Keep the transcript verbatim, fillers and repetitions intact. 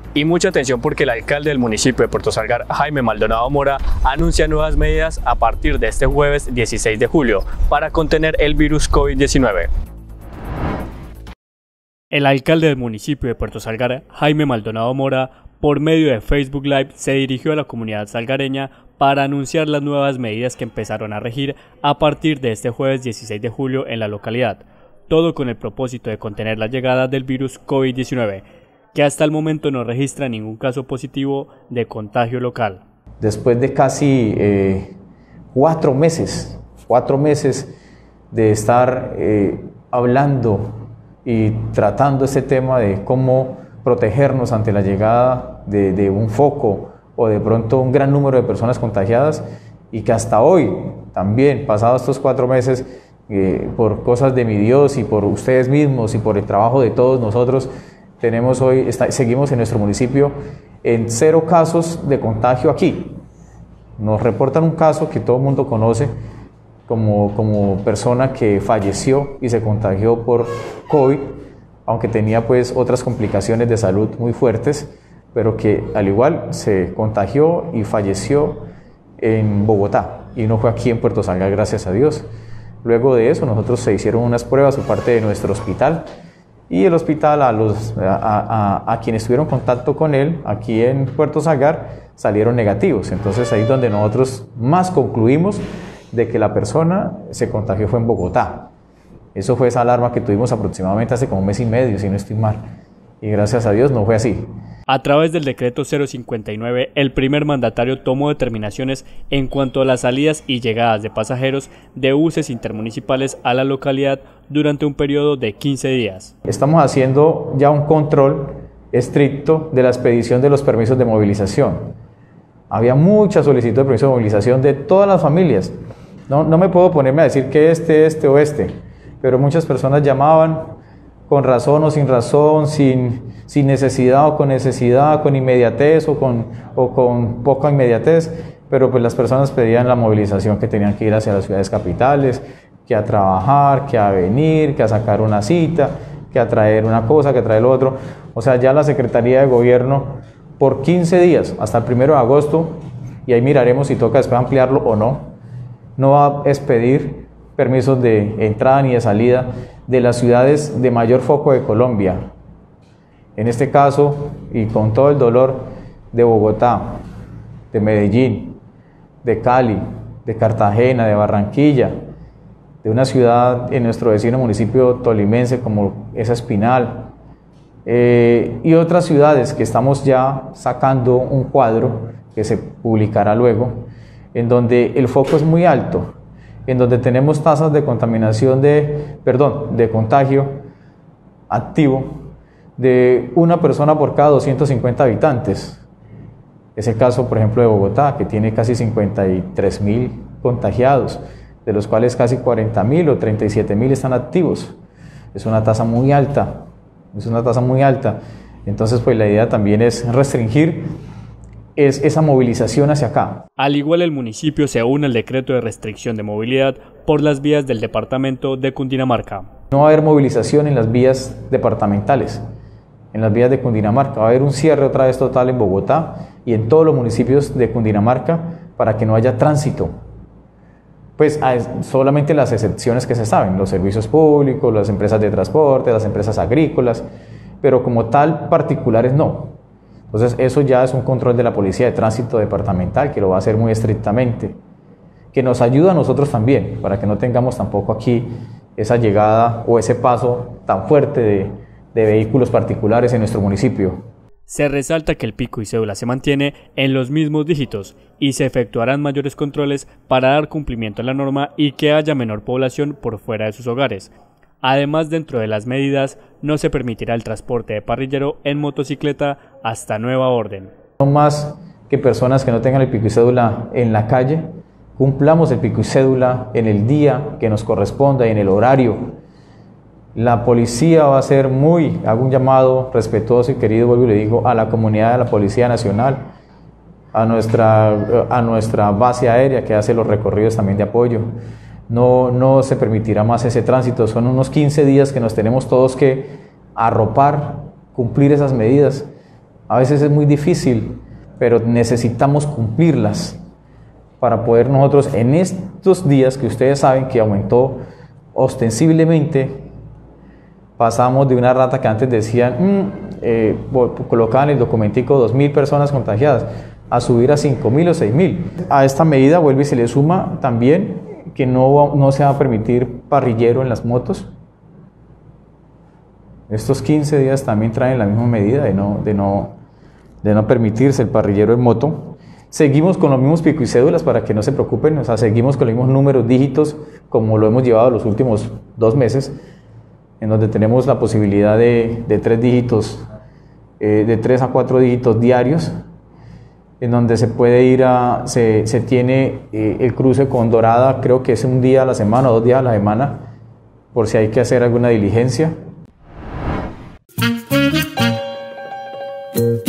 Y mucha atención porque el alcalde del municipio de Puerto Salgar, Jaime Maldonado Mora, anuncia nuevas medidas a partir de este jueves dieciséis de julio para contener el virus COVID diecinueve. El alcalde del municipio de Puerto Salgar, Jaime Maldonado Mora, por medio de Facebook Live se dirigió a la comunidad salgareña para anunciar las nuevas medidas que empezaron a regir a partir de este jueves dieciséis de julio en la localidad, todo con el propósito de contener la llegada del virus COVID diecinueve, que hasta el momento no registra ningún caso positivo de contagio local. Después de casi eh, cuatro meses, cuatro meses de estar eh, hablando y tratando este tema de cómo protegernos ante la llegada de, de un foco o de pronto un gran número de personas contagiadas, y que hasta hoy también, pasados estos cuatro meses, eh, por cosas de mi Dios y por ustedes mismos y por el trabajo de todos nosotros, tenemos hoy, está, seguimos en nuestro municipio en cero casos de contagio aquí. Nos reportan un caso que todo el mundo conoce como, como persona que falleció y se contagió por COVID, aunque tenía pues otras complicaciones de salud muy fuertes, pero que al igual se contagió y falleció en Bogotá y no fue aquí en Puerto Salgar, gracias a Dios. Luego de eso nosotros se hicieron unas pruebas por parte de nuestro hospital, y el hospital a, los, a, a, a quienes tuvieron contacto con él aquí en Puerto Salgar salieron negativos. Entonces ahí es donde nosotros más concluimos de que la persona se contagió fue en Bogotá. Eso fue esa alarma que tuvimos aproximadamente hace como un mes y medio, si no estoy mal, y gracias a Dios no fue así. A través del decreto cero cincuenta y nueve, el primer mandatario tomó determinaciones en cuanto a las salidas y llegadas de pasajeros de buses intermunicipales a la localidad durante un periodo de quince días. Estamos haciendo ya un control estricto de la expedición de los permisos de movilización. Había mucha solicitud de permiso de movilización de todas las familias. No, no me puedo ponerme a decir que este, este o este, pero muchas personas llamaban con razón o sin razón, sin, sin necesidad o con necesidad, con inmediatez o con, o con poca inmediatez, pero pues las personas pedían la movilización, que tenían que ir hacia las ciudades capitales, que a trabajar, que a venir, que a sacar una cita, que a traer una cosa, que a traer lo otro. O sea, ya la Secretaría de Gobierno por quince días, hasta el primero de agosto, y ahí miraremos si toca después ampliarlo o no, no va a expedir permisos de entrada ni de salida de las ciudades de mayor foco de Colombia. En este caso, y con todo el dolor, de Bogotá, de Medellín, de Cali, de Cartagena, de Barranquilla, de una ciudad en nuestro vecino municipio tolimense como es Espinal, eh, y otras ciudades que estamos ya sacando un cuadro que se publicará luego, en donde el foco es muy alto, en donde tenemos tasas de contaminación de, perdón, de contagio activo de una persona por cada doscientos cincuenta habitantes. Es el caso, por ejemplo, de Bogotá, que tiene casi cincuenta y tres mil contagiados, de los cuales casi cuarenta mil o treinta y siete mil están activos. Es una tasa muy alta, es una tasa muy alta. Entonces, pues la idea también es restringir es esa movilización hacia acá. Al igual, el municipio se une al decreto de restricción de movilidad por las vías del departamento de Cundinamarca. No va a haber movilización en las vías departamentales, en las vías de Cundinamarca. Va a haber un cierre otra vez total en Bogotá y en todos los municipios de Cundinamarca para que no haya tránsito. Pues solamente las excepciones que se saben, los servicios públicos, las empresas de transporte, las empresas agrícolas, pero como tal particulares no. Entonces eso ya es un control de la Policía de Tránsito Departamental, que lo va a hacer muy estrictamente, que nos ayuda a nosotros también, para que no tengamos tampoco aquí esa llegada o ese paso tan fuerte de, de vehículos particulares en nuestro municipio. Se resalta que el pico y cédula se mantiene en los mismos dígitos y se efectuarán mayores controles para dar cumplimiento a la norma y que haya menor población por fuera de sus hogares. Además, dentro de las medidas, no se permitirá el transporte de parrillero en motocicleta hasta nueva orden. No más que personas que no tengan el pico y cédula en la calle, cumplamos el pico y cédula en el día que nos corresponda y en el horario. La policía va a ser muy, hago un llamado respetuoso y querido, vuelvo y le digo, a la comunidad de la Policía Nacional, a nuestra, a nuestra base aérea que hace los recorridos también de apoyo. No, no se permitirá más ese tránsito. Son unos quince días que nos tenemos todos que arropar, cumplir esas medidas A veces es muy difícil, pero necesitamos cumplirlas para poder nosotros en estos días que ustedes saben que aumentó ostensiblemente, pasamos de una rata que antes decían, mmm, eh, colocaban el documentico dos mil personas contagiadas, a subir a cinco mil o seis mil. A esta medida vuelve y se le suma también que no, no se va a permitir parrillero en las motos. Estos quince días también traen la misma medida de no, de no, de no permitirse el parrillero en moto. Seguimos con los mismos pico y cédulas para que no se preocupen, o sea, seguimos con los mismos números, dígitos, como lo hemos llevado los últimos dos meses, en donde tenemos la posibilidad de, de tres dígitos, eh, de tres a cuatro dígitos diarios, en donde se puede ir a, se, se tiene eh, el cruce con Dorada, creo que es un día a la semana o dos días a la semana, por si hay que hacer alguna diligencia.